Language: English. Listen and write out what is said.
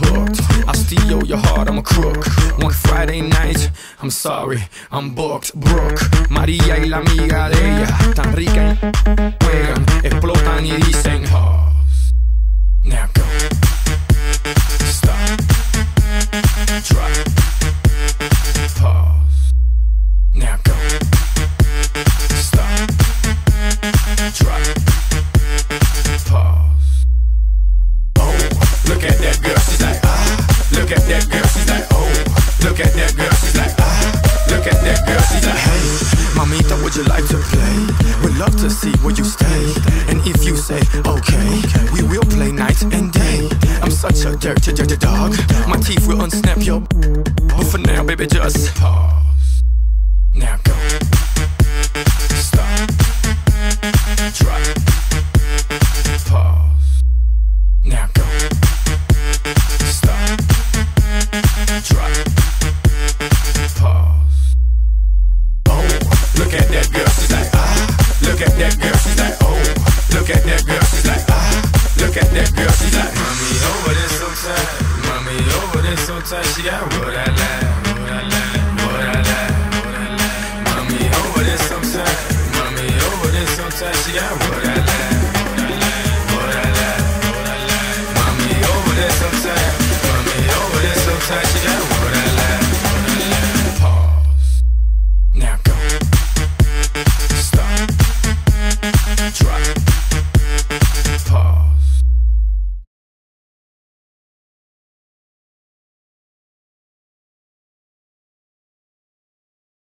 booked. I steal your heart, I'm a crook. One Friday night, I'm sorry, I'm booked. Brooke, María y la amiga de ella, tan rica y juegan, explotan y dicen pause. Now go. Stop. Drop. Pause. Now go. Stop. Drop. Pause. Oh, look at that girl, she's like ah. Look at that girl, she's like oh. Look at that girl, she's like ah. Look at that girl, she's like hey, mamita, would you like to play? Would love to see where you stay. And if you say okay, we will play night and day. I'm such a dirty dog. My teeth will unsnap your but for now, baby, just pause. Now go. Stop. Drop. Pause. Now go. Stop. Drop. Pause. Oh, look at that girl, she's like ah. Look at that girl, she's like oh. Look at that girl, she's like ah. Look at that girl, she's like mommy over there so tight. Mommy over there so tight. She got what I like. What I like. What I like. What I like. Mommy over there so tight. Mommy over there so tight. She got what I like.